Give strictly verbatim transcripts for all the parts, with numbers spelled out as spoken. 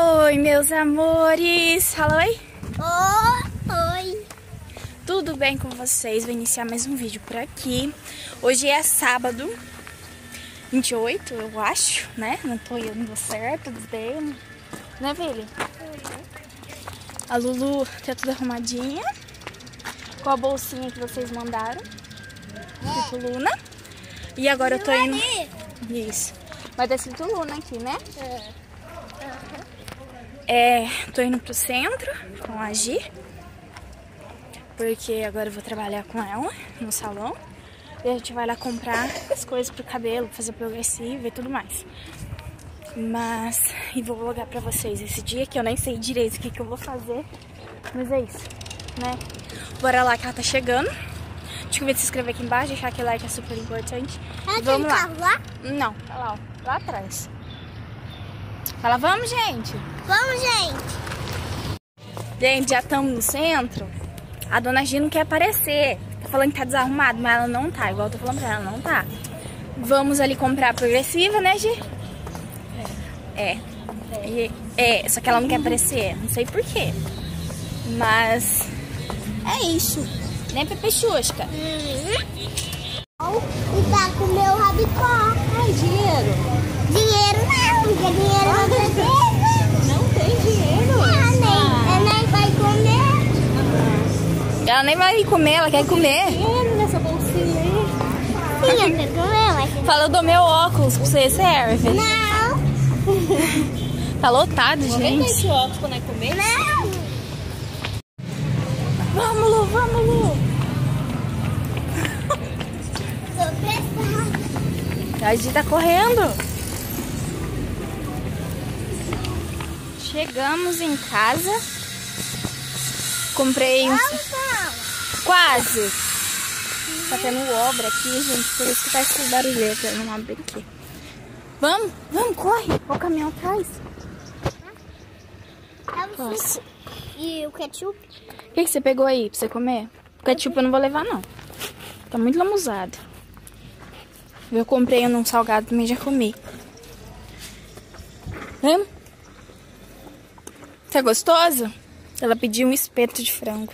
Oi, meus amores! Fala oi! Oh, oi! Tudo bem com vocês? Vou iniciar mais um vídeo por aqui. Hoje é sábado, vinte e oito, eu acho, né? Não tô indo certo, desdendo. Né, Vili? A Lulu tá tudo arrumadinha. Com a bolsinha que vocês mandaram. Escrito Luna. E agora eu tô indo... Isso. Vai ter escrito Luna aqui, né? É, tô indo pro centro com a Gi, porque agora eu vou trabalhar com ela no salão. E a gente vai lá comprar as coisas pro cabelo, fazer progressiva e tudo mais. Mas, e vou vlogar pra vocês esse dia, que eu nem sei direito o que, que eu vou fazer. Mas é isso, né? Bora lá que ela tá chegando. Deixa eu ver, se inscrever aqui embaixo, deixar aquele like, é super importante. Ela Vamos lá. Carro lá? Não, tá lá, ó, lá atrás. Fala, vamos, gente. Vamos, gente. Gente, já estamos no centro. A dona Gi não quer aparecer. Tá falando que tá desarrumado, mas ela não tá. Igual eu tô falando pra ela, não tá. Vamos ali comprar a progressiva, né, Gi? É. É. É, só que ela não quer aparecer. Não sei porquê. Mas é isso. Né, Pepe Xuxca? Uhum. E tá com o meu rabicó. Ai, dinheiro. Dinheiro não, porque dinheiro não tem dinheiro. Não tem dinheiro? Ela nem, ela nem vai comer. Ela nem vai comer, ela quer comer. Dinheiro nessa bolsinha aí. Sim, eu quero comer, mas... Fala, eu dou meu óculos pra você, serve? Não. Tá lotado, gente. Esse óculos quando é comer? Não. Vamos, Lu, vamos, Lu. Tô pressada. A Gi tá correndo. Chegamos em casa. Comprei um... Quase. Tá tendo obra aqui, gente. Por isso que tá esse barulhento. Eu não abro aqui. Vamos, vamos, corre. Olha o caminhão atrás. Nossa. E o ketchup? O que, que você pegou aí pra você comer? O ketchup eu não vou levar, não. Tá muito lamuzado. Eu comprei um salgado também, já comi. Vamos? Tá gostoso? Ela pediu um espeto de frango.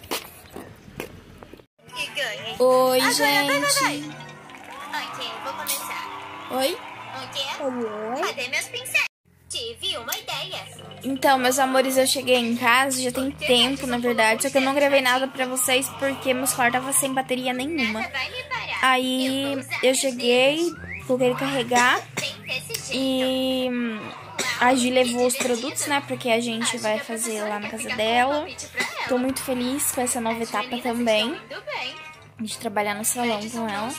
Oi, gente. Ok, vou começar. Oi? O quê? Cadê meus pincéis? Tive uma ideia. Então, meus amores, eu cheguei em casa, já tem tempo, na verdade. Só que eu não gravei nada pra vocês porque meu celular tava sem bateria nenhuma. Vai me parar. Aí eu cheguei, coloquei ele carregar Desse jeito. e a Gi levou os produtos, né? Porque a gente vai fazer lá na casa dela. Tô muito feliz com essa nova etapa também, Tudo bem. de trabalhar no salão com ela.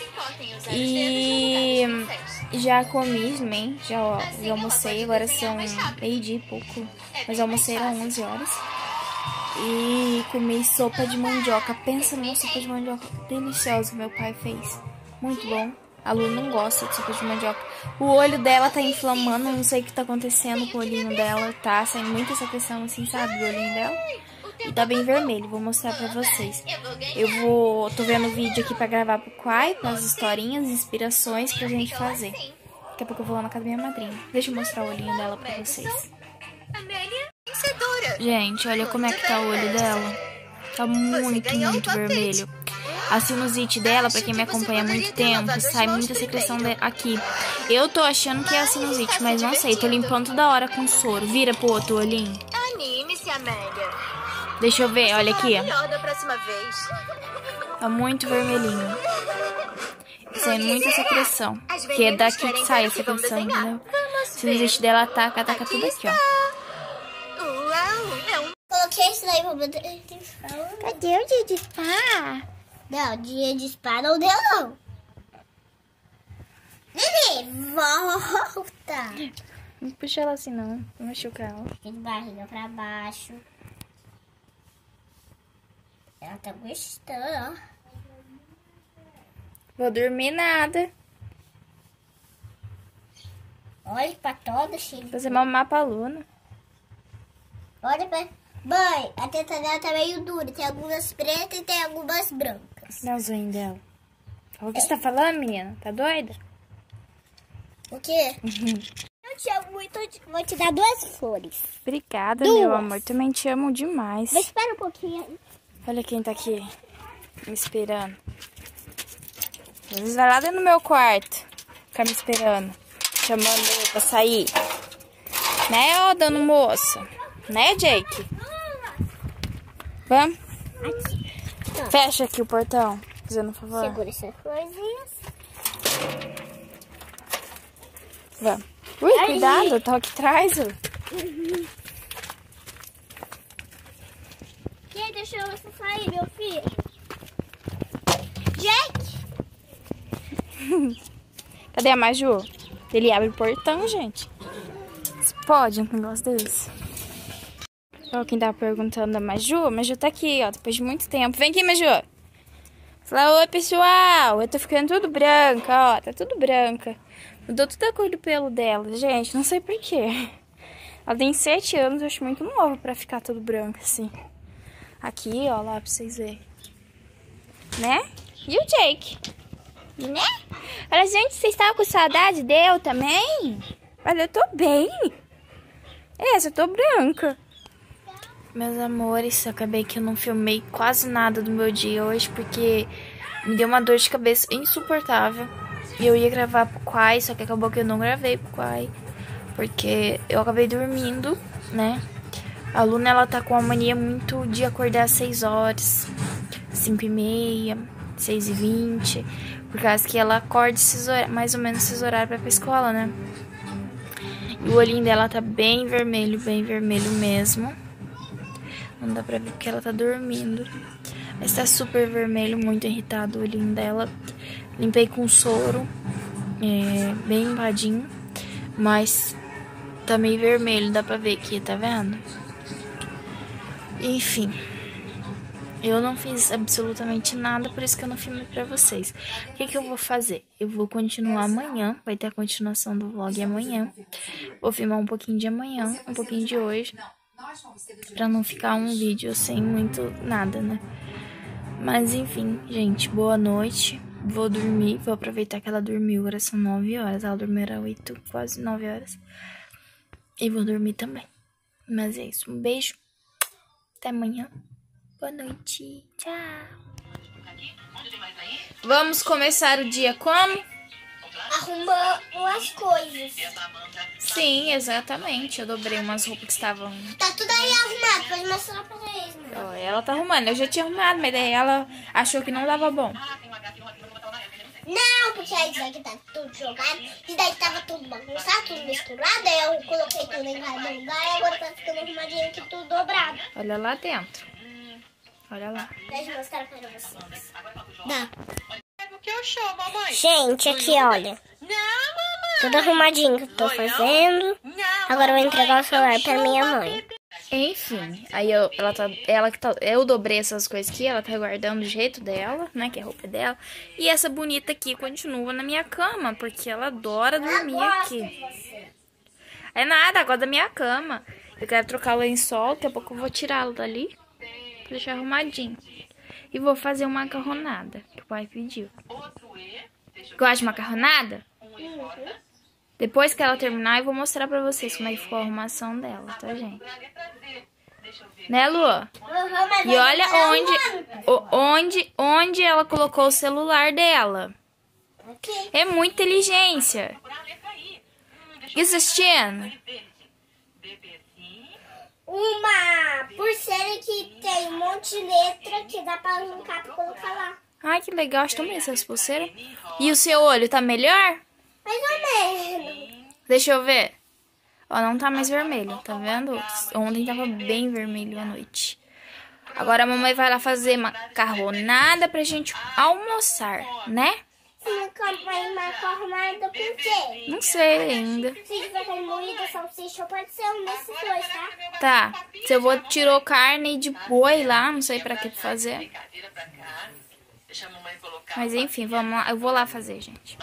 E já comi também, já, já almocei, agora são meio-dia e pouco, mas eu almocei às onze horas. E comi sopa de mandioca. Pensa numa sopa de mandioca deliciosa que meu pai fez. Muito bom. A Lu não gosta de sopa de mandioca. O olho dela tá inflamando, não sei o que tá acontecendo com o olhinho dela. Tá saindo muita secreção assim, sabe, do olhinho dela. E tá bem vermelho, vou mostrar pra vocês. Eu vou... tô vendo o vídeo aqui pra gravar pro Quai, com as historinhas, inspirações pra gente fazer. Daqui a pouco eu vou lá na casa da minha madrinha. Deixa eu mostrar o olhinho dela pra vocês. Amélia, vencedora. Gente, olha como é que tá o olho dela. Tá muito, muito vermelho. A sinusite dela, pra quem me acompanha há muito tempo, sai muita secreção de... aqui. Eu tô achando que é a sinusite, mas não sei. Tô limpando toda hora com soro. Vira pro outro olhinho. Anime-se, Amélia. Deixa eu ver, olha aqui. Melhor da próxima vez. Tá muito vermelhinho. Saindo muita secreção. Que é daqui que sai a secreção, entendeu? A sinusite dela ataca, ataca tudo aqui, ó. Uau, é um... Coloquei isso daí pra poder... Cadê o dia de spa? Não, dia de spa não deu, não. Nenê, volta. Não puxa ela assim, não. Não machucar ela. De barriga pra baixo. Ela tá gostando, ó. Vou dormir nada. Olha pra toda, cheia. Fazer mamar pra Luna. Olha pra... Mãe, a teta dela tá meio dura. Tem algumas pretas e tem algumas brancas. Dá o zoinho dela. O que você tá falando, menina? Tá doida? O quê? Eu te amo muito. Vou te dar duas flores. Obrigada, Duas. meu amor. Também te amo demais. Mas espera um pouquinho aí. Olha quem tá aqui me esperando. Eles vai lá dentro do meu quarto. Ficar me esperando. Chamando eu pra sair. Né, ô dona moça? Né, Jake? Vamos? Aqui. Fecha aqui o portão. Fazendo um favor. Segura essas florzinhas. Vamos. Ui, Aí. cuidado, eu tô aqui atrás. Ó. Uhum. Quem deixou você sair, meu filho? Jake! Cadê a Maju? Ele abre o portão, gente. Pode um negócio desse? Ó, quem tava perguntando da Maju. A Maju tá aqui, ó, depois de muito tempo. Vem aqui, Maju. Fala, oi, pessoal. Eu tô ficando tudo branca, ó. Tá tudo branca. Mudou toda a cor do pelo dela, gente. Não sei porquê. Ela tem sete anos, eu acho muito nova pra ficar tudo branca, assim. Aqui, ó, lá pra vocês verem. Né? E o Jake? Né? Olha, gente, vocês estavam com saudade dele também? Olha, eu tô bem. Essa, eu tô branca. Meus amores, eu acabei que eu não filmei quase nada do meu dia hoje, porque me deu uma dor de cabeça insuportável. E eu ia gravar pro Quai, só que acabou que eu não gravei pro Quai, porque eu acabei dormindo, né? A Luna, ela tá com uma mania muito de acordar às seis horas, cinco e meia, seis e vinte, por causa que ela acorda esses horários, mais ou menos esses horários pra ir pra escola, né? E o olhinho dela tá bem vermelho, bem vermelho mesmo. Não dá pra ver porque ela tá dormindo. Mas tá super vermelho, muito irritado o olhinho dela. Limpei com soro, é, bem limpadinho. Mas tá meio vermelho, dá pra ver aqui, tá vendo? Enfim. Eu não fiz absolutamente nada, por isso que eu não filmei pra vocês. O que que eu vou fazer? Eu vou continuar amanhã, vai ter a continuação do vlog amanhã. Vou filmar um pouquinho de amanhã, um pouquinho de hoje. Pra não ficar um vídeo sem muito nada, né? Mas enfim, gente, boa noite. Vou dormir, vou aproveitar que ela dormiu, agora são nove horas. Ela dormiu às oito, quase nove horas. E vou dormir também. Mas é isso, um beijo. Até amanhã. Boa noite. Tchau. Vamos começar o dia como? Arrumando as coisas. Sim, exatamente. Eu dobrei umas roupas que estavam... Tá tudo aí arrumado, pode mostrar pra eles, né? Ó, ela tá arrumando. Eu já tinha arrumado, mas daí ela achou que não dava bom. Não, porque aí isso daqui tá tudo jogado, isso daí tava tudo bagunçado, tudo misturado, aí eu coloquei tudo em cada lugar e agora tá ficando arrumadinho aqui, tudo dobrado. Olha lá dentro. Olha lá. Deixa eu mostrar pra vocês. Dá. O que eu show, mamãe? Gente, aqui, olha. Não, mamãe. Tudo arrumadinho que eu tô fazendo. Agora eu vou entregar o celular pra minha mãe. Enfim, aí eu, ela tá, ela que tá, eu dobrei essas coisas aqui, ela tá guardando do jeito dela, né, que é a roupa dela. E essa bonita aqui continua na minha cama, porque ela adora dormir aqui. É nada, agora da minha cama. Eu quero trocar o lençol, daqui a pouco eu vou tirá-lo dali, pra deixar arrumadinho. E vou fazer uma macarronada, que o pai pediu. Gosta de macarronada? Uhum. Depois que ela terminar, eu vou mostrar pra vocês como é que ficou a arrumação dela, tá, gente? Né, Lu? Uhum, mas E olha tá onde, o- onde, onde ela colocou o celular dela. aqui. É muita inteligência. E assistindo? Uma pulseira que tem um monte de letra que dá pra arrancar pra colocar lá. Ai, que legal. Acho tão bem essas pulseiras. E o seu olho tá melhor? Mais ou menos. Deixa eu ver. Ó, não tá mais vermelho, tá vendo? Ontem tava bem vermelho à noite. Agora a mamãe vai lá fazer macarronada pra gente almoçar, né? Você não come mais macarronada por quê? Não sei ainda. Se tiver carne moída, salsicha, pode ser um desses dois, tá? Tá. Se eu vou tirou carne de boi lá, não sei pra que fazer. Mas enfim, vamos lá. Eu vou lá fazer, gente.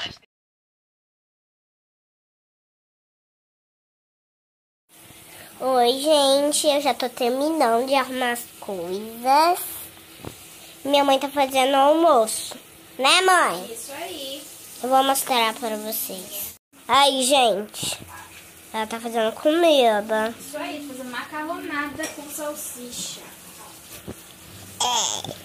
Oi, gente. Eu já tô terminando de arrumar as coisas. Minha mãe tá fazendo almoço. Né, mãe? Isso aí. Eu vou mostrar pra vocês. Aí, gente. Ela tá fazendo comida. Isso aí, fazer macarronada com salsicha. É.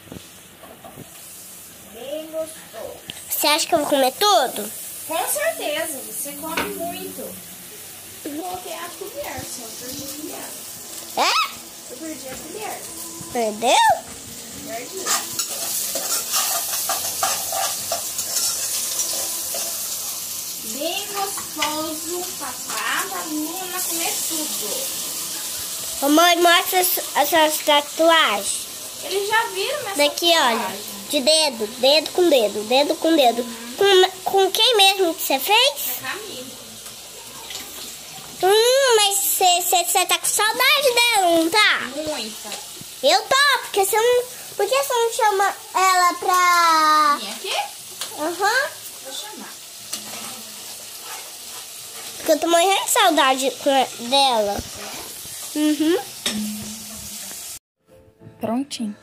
Bem gostoso. Você acha que eu vou comer tudo? Com certeza, você come muito. Eu coloquei a colher, só perdi a colher. É? Eu perdi a colher. Perdeu? Perdi. Bem gostoso, papá da Luna comer tudo. Mamãe, mostra as, as suas tatuagens. Eles já viram minha Daqui, tatuagem. olha. De dedo, dedo com dedo, dedo com dedo. Uhum. Com, com quem mesmo que você fez? É Camila. Hum, mas você tá com saudade dela, não tá? Muita. Eu tô, porque você não... Por que você não chama ela pra... Vem aqui? Aham. Uhum. Vou chamar. Porque eu tô morrendo de saudade dela. Uhum. Prontinho.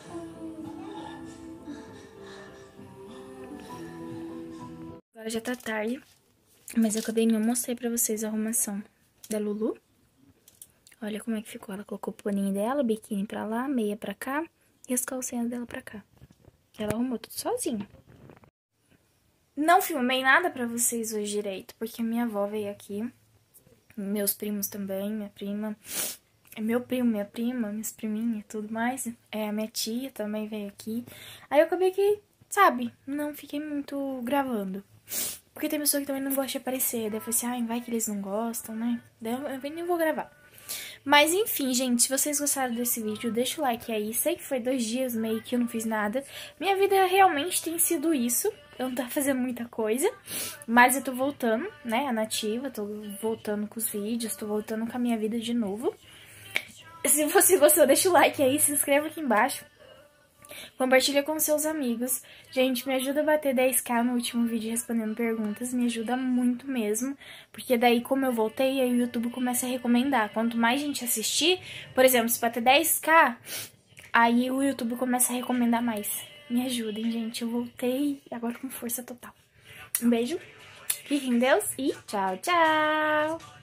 Agora já tá tarde, mas eu acabei não mostrei pra vocês a arrumação da Lulu. Olha como é que ficou. Ela colocou o paninho dela, o biquíni pra lá, meia pra cá e as calcinhas dela pra cá. Ela arrumou tudo sozinha. Não filmei nada pra vocês hoje direito, porque minha avó veio aqui. Meus primos também, minha prima... Meu primo, minha prima, minhas priminhas e tudo mais. É, a minha tia também veio aqui. Aí eu acabei que, sabe, não fiquei muito gravando. Porque tem pessoa que também não gosta de aparecer. Daí eu falei assim, ai, vai que eles não gostam, né? Daí eu, eu nem vou gravar. Mas enfim, gente, se vocês gostaram desse vídeo, deixa o like aí. Sei que foi dois dias meio que eu não fiz nada. Minha vida realmente tem sido isso. Eu não tô fazendo muita coisa. Mas eu tô voltando, né, a nativa. Tô voltando com os vídeos, tô voltando com a minha vida de novo. Se você gostou, deixa o like aí, se inscreva aqui embaixo. Compartilha com seus amigos. Gente, me ajuda a bater dez k no último vídeo respondendo perguntas. Me ajuda muito mesmo. Porque daí, como eu voltei, aí o YouTube começa a recomendar. Quanto mais gente assistir, por exemplo, se bater dez k, aí o YouTube começa a recomendar mais. Me ajudem, gente. Eu voltei agora com força total. Um beijo. Fiquem com Deus e tchau, tchau.